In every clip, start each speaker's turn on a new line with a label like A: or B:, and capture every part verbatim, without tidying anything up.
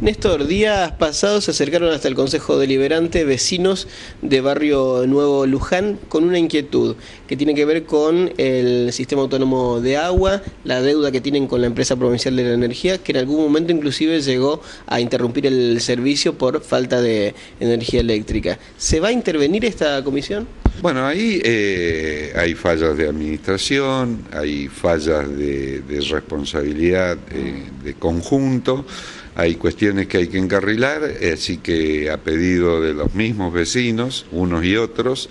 A: Néstor, días pasados se acercaron hasta el Consejo Deliberante vecinos de Barrio Nuevo Luján con una inquietud que tiene que ver con el sistema autónomo de agua, la deuda que tienen con la empresa provincial de la energía, que en algún momento inclusive llegó a interrumpir el servicio por falta de energía eléctrica. ¿Se va a intervenir esta comisión?
B: Bueno, ahí eh, hay fallas de administración, hay fallas de, de responsabilidad eh, de conjunto, hay cuestiones que hay que encarrilar, así que a pedido de los mismos vecinos, unos y otros,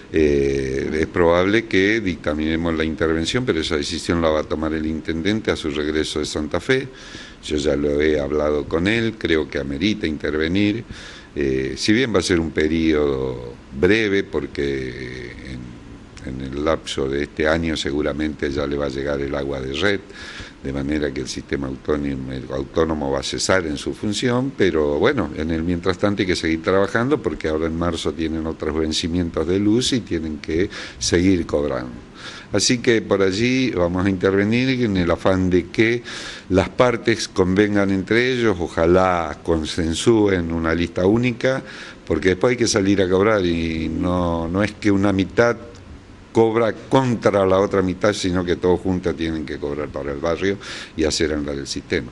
B: eh, es probable que dictaminemos la intervención, pero esa decisión la va a tomar el intendente a su regreso de Santa Fe. Yo ya lo he hablado con él, creo que amerita intervenir. Eh, si bien va a ser un periodo breve, porque en, en el lapso de este año seguramente ya le va a llegar el agua de red, de manera que el sistema autónomo, el autónomo va a cesar en su función, pero bueno, en el mientras tanto hay que seguir trabajando, porque ahora en marzo tienen otros vencimientos de luz y tienen que seguir cobrando. Así que por allí vamos a intervenir en el afán de que las partes convengan entre ellos, ojalá consensúen una lista única, porque después hay que salir a cobrar y no, no es que una mitad cobra contra la otra mitad, sino que todos juntos tienen que cobrar para el barrio y hacer andar el sistema.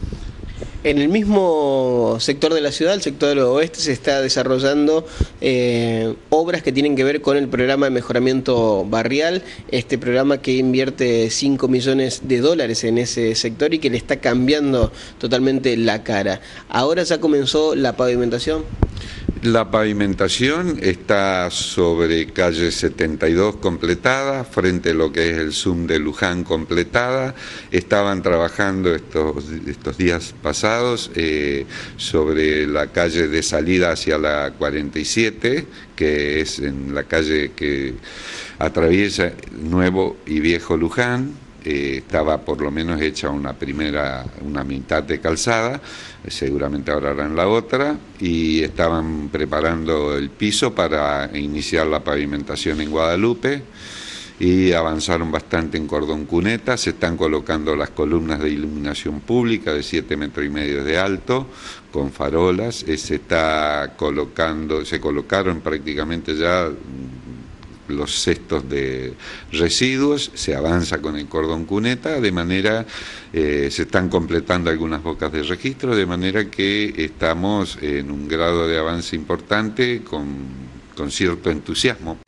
A: En el mismo sector de la ciudad, el sector del oeste, se está desarrollando eh, obras que tienen que ver con el programa de mejoramiento barrial, este programa que invierte cinco millones de dólares en ese sector y que le está cambiando totalmente la cara. ¿Ahora ya comenzó la pavimentación?
B: La pavimentación está sobre calle setenta y dos completada, frente a lo que es el Zoom de Luján completada. Estaban trabajando estos, estos días pasados eh, sobre la calle de salida hacia la cuarenta y siete, que es en la calle que atraviesa Nuevo y Viejo Luján. Eh, estaba por lo menos hecha una primera, una mitad de calzada, eh, seguramente ahora harán la otra, y estaban preparando el piso para iniciar la pavimentación en Guadalupe, y avanzaron bastante en Cordón Cuneta. Se están colocando las columnas de iluminación pública de siete metros y medio de alto, con farolas. Eh, se está colocando, se colocaron prácticamente ya los cestos de residuos, se avanza con el cordón cuneta, de manera, eh, se están completando algunas bocas de registro, de manera que estamos en un grado de avance importante, con, con cierto entusiasmo.